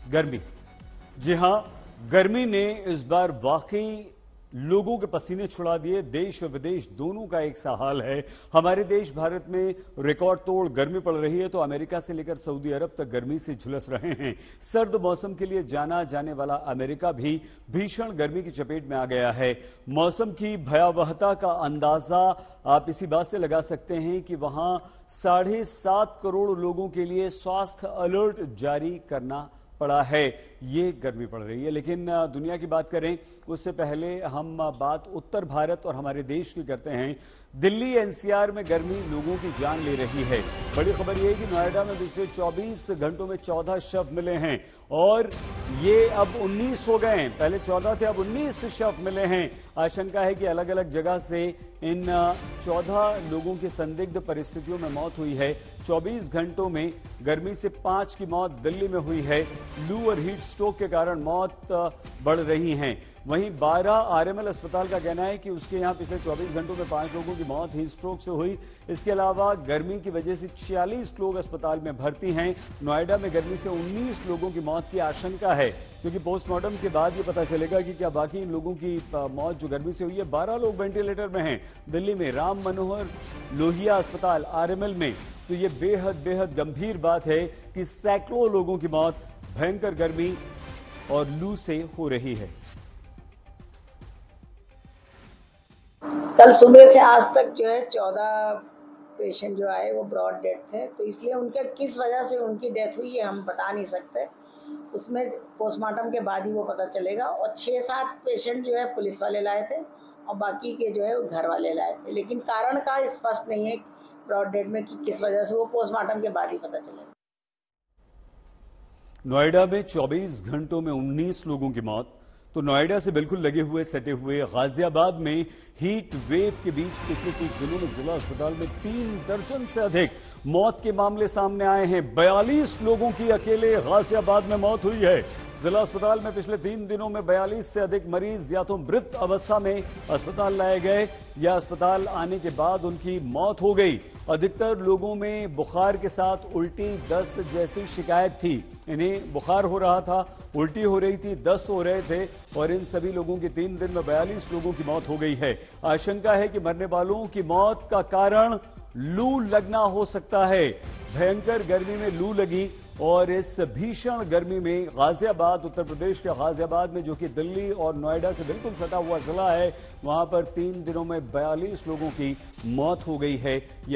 गर्मी। जी हां, गर्मी ने इस बार वाकई लोगों के पसीने छुड़ा दिए। देश और विदेश दोनों का एक सा हाल है। हमारे देश भारत में रिकॉर्ड तोड़ गर्मी पड़ रही है तो अमेरिका से लेकर सऊदी अरब तक गर्मी से झुलस रहे हैं। सर्द मौसम के लिए जाना जाने वाला अमेरिका भी भीषण गर्मी की चपेट में आ गया है। मौसम की भयावहता का अंदाजा आप इसी बात से लगा सकते हैं कि वहां 7.5 करोड़ लोगों के लिए स्वास्थ्य अलर्ट जारी करना पड़ा है। ये गर्मी पड़ रही है। लेकिन दुनिया की बात करें उससे पहले हम बात उत्तर भारत और हमारे देश की करते हैं। दिल्ली एनसीआर में गर्मी लोगों की जान ले रही है। बड़ी खबर यह है कि नोएडा में पिछले 24 घंटों में 14 शव मिले हैं और ये अब 19 हो गए हैं। पहले 14 थे, अब 19 शव मिले हैं। आशंका है कि अलग अलग जगह से इन 14 लोगों की संदिग्ध परिस्थितियों में मौत हुई है। 24 घंटों में गर्मी से 5 की मौत दिल्ली में हुई है। लू और हीट स्ट्रोक के कारण मौत बढ़ रही हैं। वहीं 12 आरएमएल अस्पताल का कहना है कि उसके यहां पिछले 24 घंटों में 5 लोगों की मौत हीट स्ट्रोक से हुई। इसके अलावा गर्मी की वजह से 46 लोग अस्पताल में भर्ती हैं। नोएडा में गर्मी से 19 लोगों की मौत की आशंका है, क्योंकि पोस्टमार्टम के बाद ये पता चलेगा कि क्या बाकी इन लोगों की मौत जो गर्मी से हुई है। 12 लोग वेंटिलेटर में हैं दिल्ली में राम मनोहर लोहिया अस्पताल आरएमएल में। तो ये बेहद गंभीर बात है कि सैकड़ों लोगों की मौत भयंकर गर्मी और लू से हो रही है। कल सुबह से आज तक जो है 14 पेशेंट जो आए वो ब्रॉड डेथ थे, तो इसलिए उनके किस वजह से उनकी डेथ हुई है हम बता नहीं सकते। उसमें पोस्टमार्टम के बाद ही वो पता चलेगा। और 6-7 पेशेंट जो है पुलिस वाले लाए थे और बाकी के जो है वो घर वाले लाए थे, लेकिन कारण का स्पष्ट नहीं है ब्रॉड डेथ में कि किस वजह से, वो पोस्टमार्टम के बाद ही पता चलेगा। नोएडा में 24 घंटों में 19 लोगों की मौत। तो नोएडा से बिल्कुल लगे हुए सटे हुए गाजियाबाद में हीट वेव के बीच पिछले कुछ दिनों में जिला अस्पताल में 3 दर्जन से अधिक मौत के मामले सामने आए हैं। 42 लोगों की अकेले गाजियाबाद में मौत हुई है। जिला अस्पताल में पिछले 3 दिनों में 42 से अधिक मरीज या तो मृत अवस्था में अस्पताल लाए गए या अस्पताल आने के बाद उनकी मौत हो गई। अधिकतर लोगों में बुखार के साथ उल्टी दस्त जैसी शिकायत थी। इन्हें बुखार हो रहा था, उल्टी हो रही थी, दस्त हो रहे थे और इन सभी लोगों की 3 दिन में 42 लोगों की मौत हो गई है। आशंका है कि मरने वालों की मौत का कारण लू लगना हो सकता है। भयंकर गर्मी में लू लगी और इस भीषण गर्मी में गाजियाबाद, उत्तर प्रदेश के गाजियाबाद में, जो कि दिल्ली और नोएडा से बिल्कुल सटा हुआ जिला है, वहां पर 3 दिनों में 42 लोगों की मौत हो गई है। ये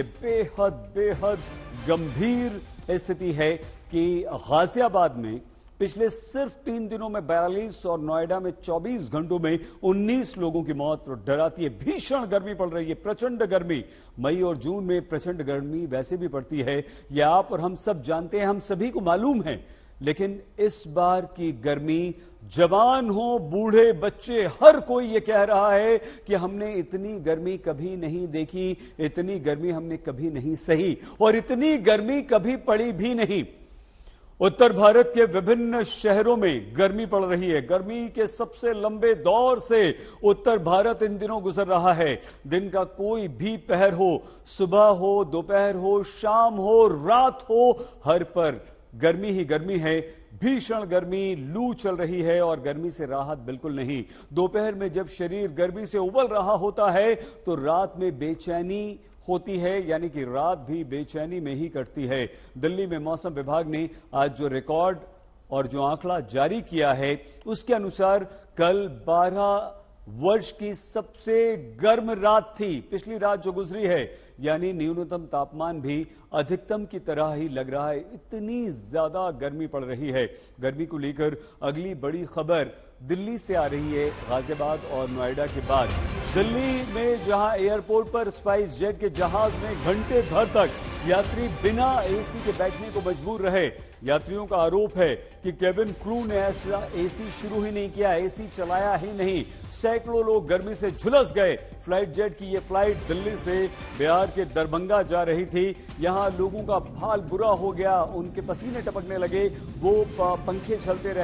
बेहद गंभीर स्थिति है कि गाजियाबाद में पिछले सिर्फ 3 दिनों में 42 और नोएडा में 24 घंटों में 19 लोगों की मौत डराती है। भीषण गर्मी पड़ रही है, प्रचंड गर्मी। मई और जून में प्रचंड गर्मी वैसे भी पड़ती है, यह आप और हम सब जानते हैं, हम सभी को मालूम है। लेकिन इस बार की गर्मी, जवान हो बूढ़े बच्चे, हर कोई ये कह रहा है कि हमने इतनी गर्मी कभी नहीं देखी, इतनी गर्मी हमने कभी नहीं सही और इतनी गर्मी कभी पड़ी भी नहीं। उत्तर भारत के विभिन्न शहरों में गर्मी पड़ रही है। गर्मी के सबसे लंबे दौर से उत्तर भारत इन दिनों गुजर रहा है। दिन का कोई भी पहर हो, सुबह हो, दोपहर हो, शाम हो, रात हो, हर पर गर्मी ही गर्मी है। भीषण गर्मी, लू चल रही है और गर्मी से राहत बिल्कुल नहीं। दोपहर में जब शरीर गर्मी से उबल रहा होता है तो रात में बेचैनी होती है, यानी कि रात भी बेचैनी में ही कटती है। दिल्ली में मौसम विभाग ने आज जो रिकॉर्ड और जो आंकड़ा जारी किया है उसके अनुसार कल 12 वर्ष की सबसे गर्म रात थी। पिछली रात जो गुजरी है, यानी न्यूनतम तापमान भी अधिकतम की तरह ही लग रहा है। इतनी ज्यादा गर्मी पड़ रही है। गर्मी को लेकर अगली बड़ी खबर दिल्ली से आ रही है, गाजियाबाद और नोएडा के बाद। दिल्ली में जहां एयरपोर्ट पर स्पाइस जेट के जहाज में घंटे भर तक यात्री बिना एसी के बैठने को मजबूर रहे। यात्रियों का आरोप है कि केबिन क्रू ने ऐसा एसी शुरू ही नहीं किया, एसी चलाया ही नहीं। सैकड़ों लोग गर्मी से झुलस गए। फ्लाइट जेट की ये फ्लाइट दिल्ली से बिहार के दरभंगा जा रही थी। यहां लोगों का हाल बुरा हो गया, उनके पसीने टपकने लगे। वो पंखे चलते रहे,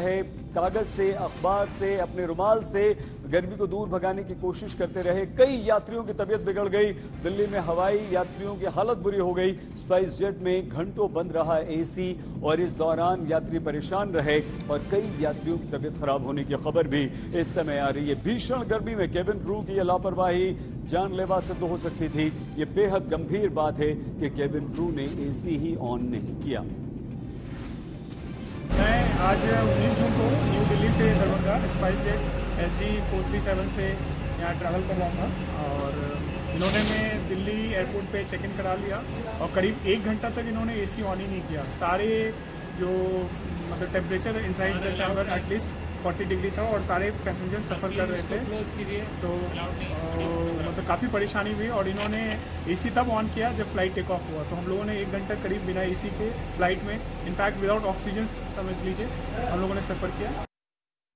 कागज से, अखबार से, अपने रुमाल से गर्मी को दूर भगाने की कोशिश करते रहे। कई यात्रियों की तबीयत बिगड़ गई। दिल्ली में हवाई यात्रियों की हालत बुरी हो गई। स्पाइस जेट में घंटों बंद रहा एसी और इस दौरान यात्री परेशान रहे और कई यात्रियों की तबीयत खराब होने की खबर भी इस समय आ रही है। भीषण गर्मी में केबिन क्रू की यह लापरवाही जानलेवा सिद्ध हो सकती थी। ये बेहद गंभीर बात है कि केबिन क्रू ने एसी ही ऑन नहीं किया। मैं आज 19 जून को न्यू दिल्ली से दरभंगा स्पाइस जेट SG 437 से यहाँ ट्रैवल कर रहा था और इन्होंने मैं दिल्ली एयरपोर्ट पे चेक इन करा लिया और करीब 1 घंटा तक इन्होंने एसी ऑन ही नहीं किया। सारे जो मतलब temperature inside the chamber at least 40 degree था और सारे पैसेंजर सफ़र कर रहे थे। तो मतलब काफ़ी परेशानी हुई और इन्होंने एसी तब ऑन किया जब फ्लाइट टेक ऑफ हुआ। तो हम लोगों ने 1 घंटा करीब बिना एसी के फ्लाइट में, इनफैक्ट विदाउट ऑक्सीजन समझ लीजिए, हम लोगों ने सफ़र किया।